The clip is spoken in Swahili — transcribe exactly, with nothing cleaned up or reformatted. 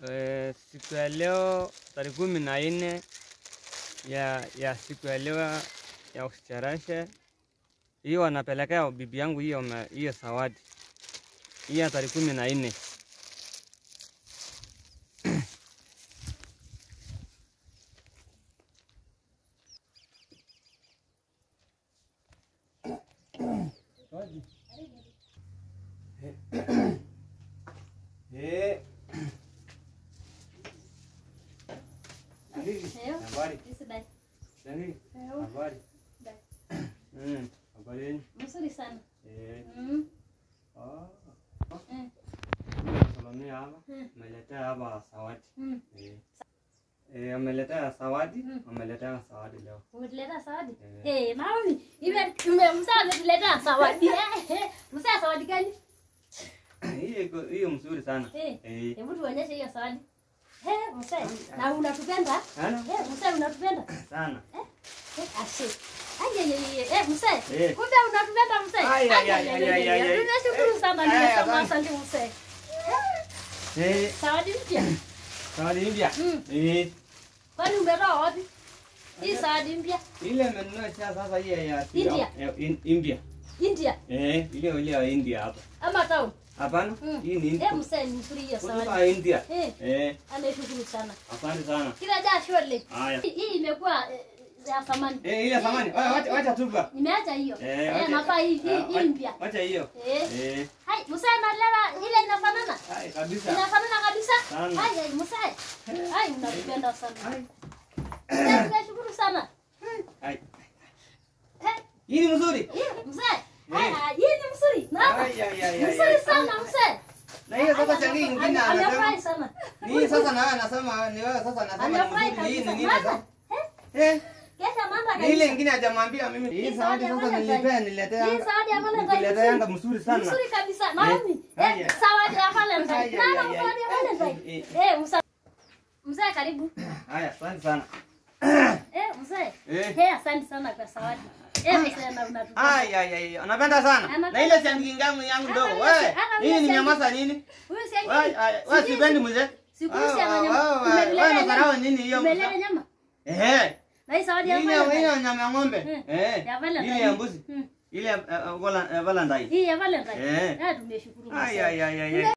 Eh, siku ya leo tarehe kumi na nne ya ya siku ya leo ya usharashe hiyo wanapelekea bibi yangu hiyo hiyo zawadi. Hiyo tarehe kumi na nne. Eh. Habari. Nani? Habari. Mm, habari. Mzuri sana. Eh. Mm. Ah. Eh. Salomia hapa. Ameletea hapa zawadi. Mm. Eh. Eh, ameletea zawadi, ameletea zawadi leo. Umeleta zawadi? Eh, maoni. Iwe tumemsaa ametuletea zawadi. Eh, msaa zawadi gani? Hiyo hiyo mzuri sana. Eh. Eh. Hebu tuonyeshe hiyo zawadi. Eh, msaa. Na unatupenda? Eh, msaa unatupenda? Sana. Eh? Eh, ashe. Ai ai ai. Eh, msaa. Eh. Kumbe unatupenda msaa? Ai ai ai ai ai ai. Tunashukuru sana nimesema asante msaa. Eh. Zawadi mpya. Zawadi mpya. Eh. Kwani umetoa wapi? Hii zawadi mpya. Ile menunua cha sasa hii ya India. India. India. Eh, ile ile ya India hapa. Ama town. Hapana? Hii ni India. Eh, msaa ni free ya zawadi. Kutoka India. Eh. Eh. Ameshukuru sana. Asante sana. Kila jasho ile. Haya. Hii imekuwa ya thamani. Eh, ile thamani. Wacha wacha tupa. Nimeacha hiyo. Eh, nafaa hii hii mpya. Wacha hiyo. Eh. Eh. Hai, msaa nalala ile inafanana. Hai, kabisa. Inafanana kabisa. Sana. Hai, hai msaa. Hai, mnapenda sana. Hai. Nashukuru sana. Hai. Eh, Hii ni mzuri. hii msaa. Hai, hii ni mzuri. Na. Ai ai ai. Mzuri sana msaa. Na hiyo sasa changi nyingine Anafurahi anasema. sana. Ni sasa na wewe anasema ni wewe sasa anasema ni Anafurahi mzuri. Hii ni kabisa. nini Mama, sasa? Eh? Eh. Kesha manda Ni ile kabisa. nyingine hajamwambia mimi. Hii Hii zawadi zawadi sasa ya nilipea niletea. Hii zawadi ya Valentine. Niletea yanga mzuri sana. Mzuri kabisa. Naomi. Haya. Eh, zawadi ya Valentine. Haya, Nana haya, zawadi ya haya. Valentine. Eh, Eh, msaa. Msaa karibu. Haya, asante sana. Eh, msaa. Eh. Eh, asante sana kwa zawadi. Eh, msaa na unatupenda. Ai ai ai, unapenda sana. Na ile changi ngangu yangu ndogo. Wewe, hii ni nyamaza nini? Huyu si Wewe, wewe sipendi mzee. Sikuruhusu ya nyama. Wewe unadharau nini hiyo? Umeleta nyama? Eh. Na hii zawadi ya Ile Valentine. ile nyama ya ng'ombe. Eh. Ya Valentine. Ile ya mbuzi. Mm. Ile ya Valentine. Hii ya Valentine. Eh. Eh, tumeshukuru. Ai ai ai ai.